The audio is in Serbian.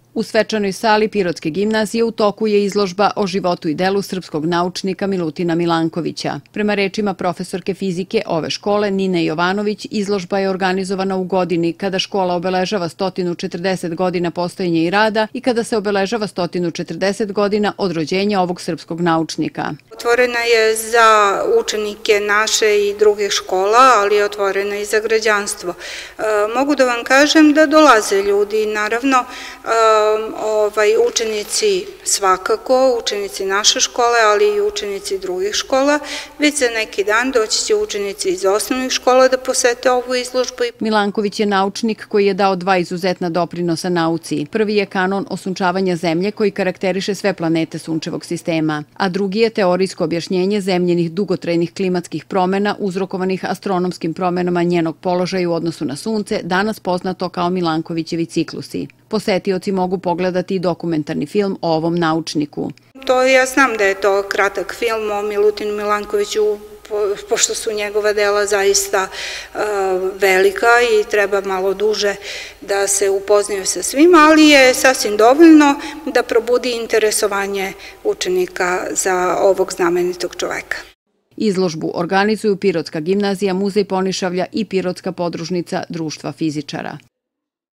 U svečanoj sali Pirotske gimnazije u toku je izložba o životu i delu srpskog naučnika Milutina Milankovića. Prema rečima profesorke fizike ove škole Nine Jovanović, izložba je organizovana u godini kada škola obeležava 140 godina postojanja i rada i kada se obeležava 140 godina od rođenja ovog srpskog naučnika. Otvorena je za učenike naše i drugih škola, ali je otvorena i za građanstvo. Mogu da vam kažem da dolaze ljudi, naravno, učenici svakako, učenici naše škole, ali i učenici drugih škola. Već za neki dan doći će učenici iz osnovnih škola da posete ovu izložbu. Milanković je naučnik koji je dao 2 izuzetna doprinosa nauci. Prvi je kanon osunčavanja Zemlje koji karakteriše sve planete sunčevog sistema, a drugi je teorijsko objašnjenje zemljenih dugotrajnih klimatskih promena uzrokovanih astronomskim promenama njenog položaja u odnosu na Sunce, danas poznato kao Milankovićevi ciklusi. Posetioci mogu pogledati i dokumentarni film o ovom naučniku. Ja znam da je to kratak film o Milutinu Milankoviću, pošto su njegova dela zaista velika i treba malo duže da se upoznaju sa svima, ali je sasvim dovoljno da probudi interesovanje učenika za ovog znamenitog čoveka. Izložbu organizuju Pirotska gimnazija, Muzej Ponišavlja i Pirotska podružnica Društva fizičara.